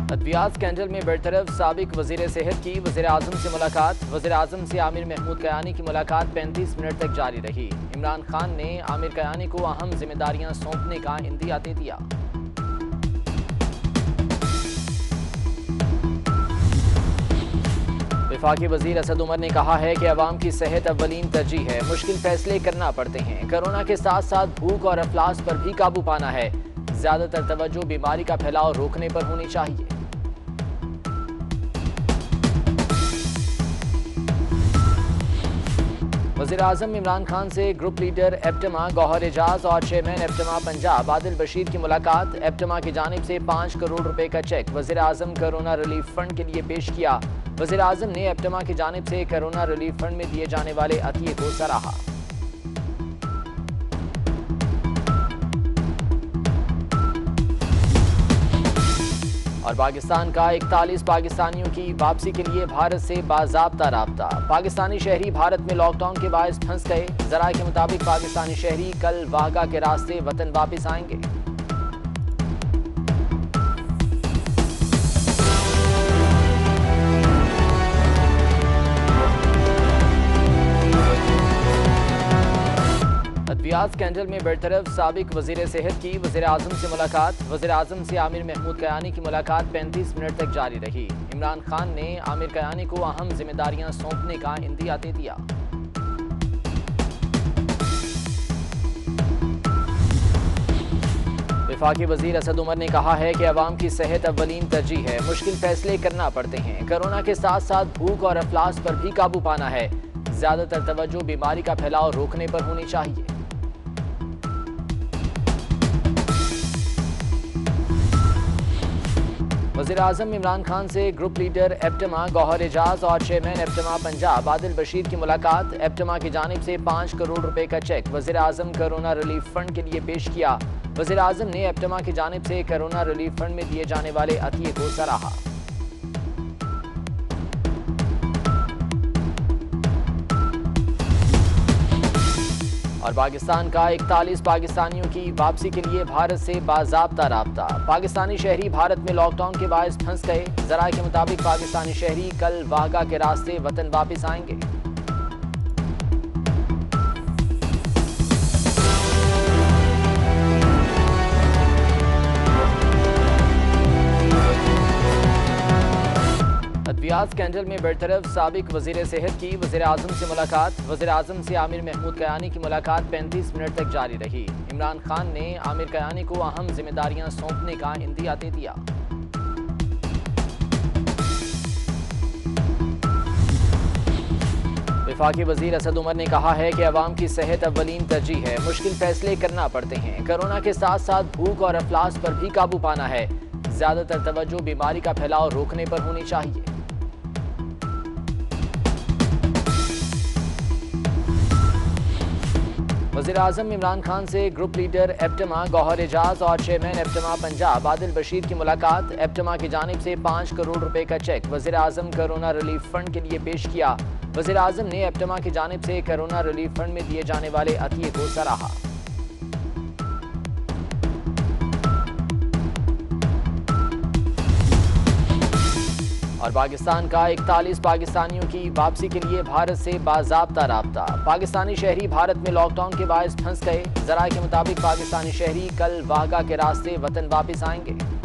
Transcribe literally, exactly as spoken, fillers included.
अद्वियात scandal में बेरतरफ साबिक वजीर सेहत की वजीर आजम से मुलाकात। वजीर आजम से आमिर महमूद कयानी की मुलाकात पैंतीस मिनट तक जारी रही। इमरान खान ने आमिर कयानी को अहम जिम्मेदारियां सौंपने का इंदिया दे दिया। वफाकी वजीर असद उमर ने कहा है कि अवाम की सेहत अव्वलीन तरजीह है, मुश्किल फैसले करना पड़ते हैं। कोरोना के साथ साथ भूख और अफलास पर भी काबू पाना है। ज्यादातर तवज्जो बीमारी का फैलाव रोकने पर होनी चाहिए। वज़ीर आज़म इमरान खान से group leader APTMA Gohar Ejaz और चेयरमैन एप्टमा पंजाब आदिल बशीर की मुलाकात। एप्टमा की जानिब से पाँच करोड़ रुपए का चेक वज़ीर आज़म कोरोना रिलीफ फंड के लिए पेश किया। वज़ीर आज़म ने एप्टमा की जानिब से कोरोना रिलीफ फंड में दिए जाने वाले अतिये को सराहा। और पाकिस्तान का इकतालीस पाकिस्तानियों की वापसी के लिए भारत से बाज़ाब्ता राब्ता। पाकिस्तानी शहरी भारत में लॉकडाउन के बायस फंस गए। जराये के मुताबिक पाकिस्तानी शहरी कल वाहगा के रास्ते वतन वापस आएंगे। अद्वियात स्कैंडल में बेरतरफ साबिक वजीर सेहत की वजीर आजम से मुलाकात। वजीर आजम से आमिर महमूद कयानी की मुलाकात पैंतीस मिनट तक जारी रही। इमरान खान ने आमिर कयानी को अहम जिम्मेदारियां सौंपने का इंदिया दे दिया। वफाकी वजीर असद उमर ने कहा है कि अवाम की सेहत अव्वलीन तरजीह है, मुश्किल फैसले करना पड़ते हैं। कोरोना के साथ साथ भूख और अफलास पर भी काबू पाना है। ज्यादातर तवज्जो बीमारी का फैलाव रोकने पर होनी चाहिए। वज़ीर आज़म इमरान खान से group leader APTMA Gohar Ejaz और चेयरमैन एप्टमा पंजाब आदिल बशीर की मुलाकात। एप्टमा की जानिब से पाँच करोड़ रुपए का चेक वज़ीर आज़म कोरोना रिलीफ फंड के लिए पेश किया। वज़ीर आज़म ने एप्टमा की जानिब से कोरोना रिलीफ फंड में दिए जाने वाले अतिये को सराहा। और पाकिस्तान का इकतालीस पाकिस्तानियों की वापसी के लिए भारत से बाज़ाब्ता राब्ता। पाकिस्तानी शहरी भारत में लॉकडाउन के बायस फंस गए। जराये के मुताबिक पाकिस्तानी शहरी कल वाहगा के रास्ते वतन वापस आएंगे। अद्वियात स्कैंडल में बेरतरफ साबिक वजीर सेहत की वजीर आजम से मुलाकात। वजीर आजम से आमिर महमूद कयानी की मुलाकात पैंतीस मिनट तक जारी रही। इमरान खान ने आमिर कयानी को अहम जिम्मेदारियां सौंपने का इंदिया दे दिया। वफाकी वजीर असद उमर ने कहा है कि अवाम की सेहत अव्वलीन तरजीह है, मुश्किल फैसले करना पड़ते हैं। कोरोना के साथ साथ भूख और अफलास पर भी काबू पाना है। ज्यादातर तवज्जो बीमारी का फैलाव रोकने पर होनी चाहिए। वज़ीर आज़म इमरान खान से group leader APTMA Gohar Ejaz और चेयरमैन एप्टमा पंजाब आदिल बशीर की मुलाकात। एप्टमा की जानिब से पाँच करोड़ रुपए का चेक वज़ीर आज़म कोरोना रिलीफ फंड के लिए पेश किया। वज़ीर आज़म ने एप्टमा की जानिब से कोरोना रिलीफ फंड में दिए जाने वाले अतिये को सराहा। और पाकिस्तान का इकतालीस पाकिस्तानियों की वापसी के लिए भारत से बाज़ाब्ता राब्ता। पाकिस्तानी शहरी भारत में लॉकडाउन के बायस फंस गए। जराये के मुताबिक पाकिस्तानी शहरी कल वाहगा के रास्ते वतन वापस आएंगे।